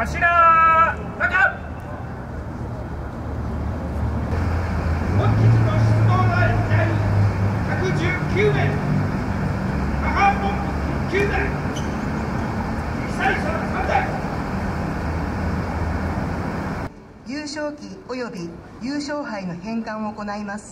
頭中本日の出動は第119名母本9名被災者3名。 優勝旗及び優勝杯の返還を行います。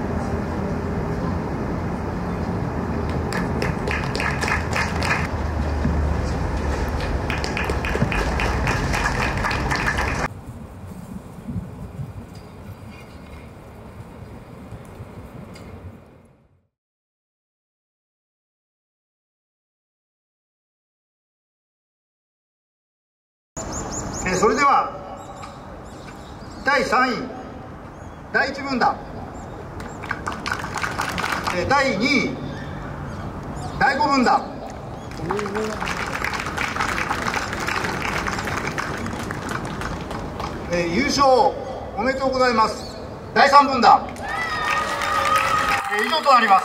それでは第3位第1分団、第2位第5分団、優勝おめでとうございます。第3分団、以上となります。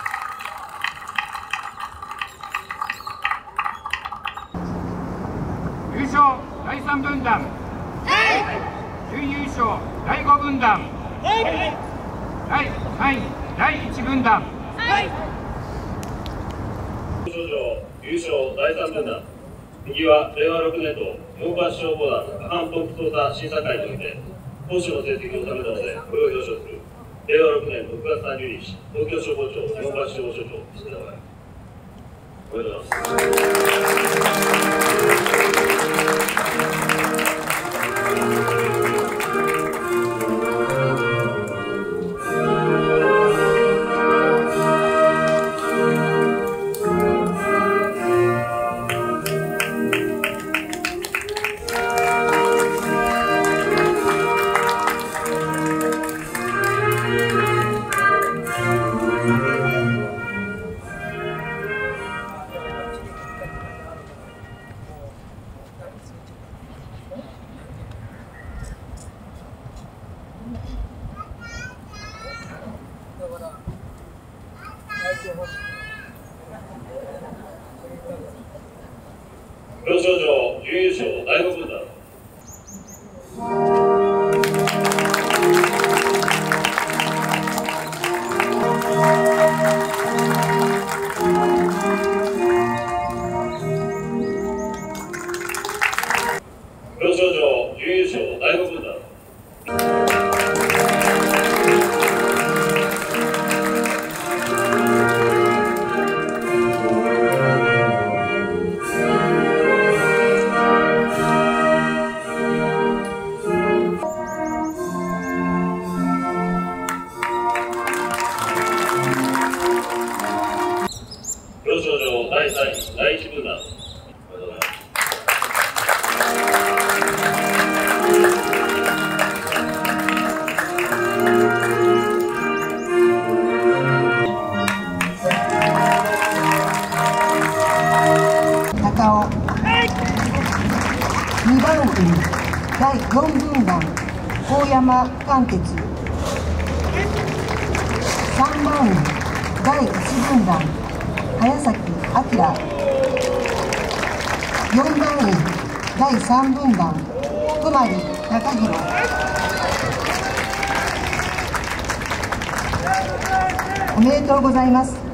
優勝第3分団、準優勝第5分団、第3位第1分団、 優勝第3分団、右は令和6年度4番消防団過半ポンプ操作審査会において当初の成績を収めたのでこれを表彰する令和6年6月30日東京消防庁4番消防署長石田原、おめでとうございます。表彰状準優勝第5分団、表彰状準優勝第5分団、表彰状第3位第1分団、おめでとうございます。 高尾2番組第4分団高山貫徹、3番組第1分団早崎明、4番員第3分団熊利貴弘、おめでとうございます。